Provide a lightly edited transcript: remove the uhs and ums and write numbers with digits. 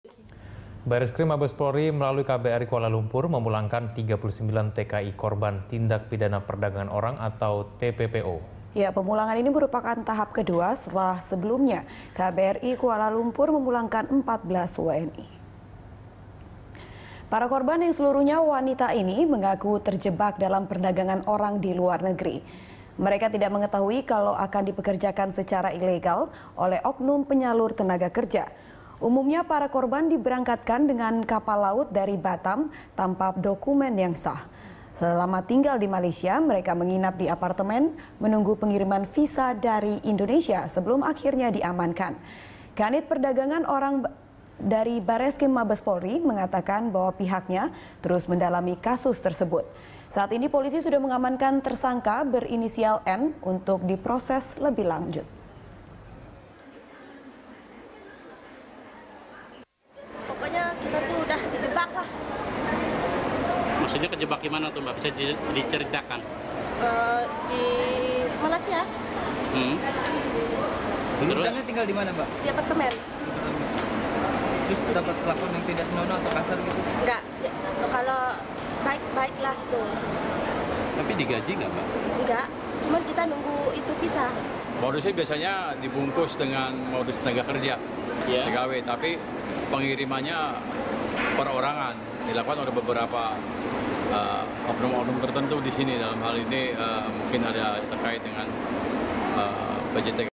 Bareskrim Mabes Polri melalui KBRI Kuala Lumpur memulangkan 39 TKI korban tindak pidana perdagangan orang atau TPPO. Ya, pemulangan ini merupakan tahap kedua setelah sebelumnya KBRI Kuala Lumpur memulangkan 14 WNI. Para korban yang seluruhnya wanita ini mengaku terjebak dalam perdagangan orang di luar negeri. Mereka tidak mengetahui kalau akan dipekerjakan secara ilegal oleh oknum penyalur tenaga kerja. Umumnya para korban diberangkatkan dengan kapal laut dari Batam tanpa dokumen yang sah. Selama tinggal di Malaysia, mereka menginap di apartemen menunggu pengiriman visa dari Indonesia sebelum akhirnya diamankan. Kanit Perdagangan Orang dari Bareskrim Mabes Polri mengatakan bahwa pihaknya terus mendalami kasus tersebut. Saat ini polisi sudah mengamankan tersangka berinisial N untuk diproses lebih lanjut. Pokoknya kita tuh udah dijebak lah. Maksudnya kejebak gimana tuh Mbak? Bisa diceritakan? Di Malaysia. Terus? Misalnya tinggal di mana Mbak? Di apartemen. Terus dapat pelakon yang tidak senonoh atau kasar gitu? Enggak, kalau baik-baik lah itu. Tapi digaji nggak Mbak? Enggak, cuman kita nunggu itu pisah. Modusnya biasanya dibungkus dengan modus tenaga kerja, pegawai, tapi pengirimannya perorangan dilakukan oleh beberapa oknum-oknum tertentu di sini. Dalam hal ini mungkin ada terkait dengan PJT.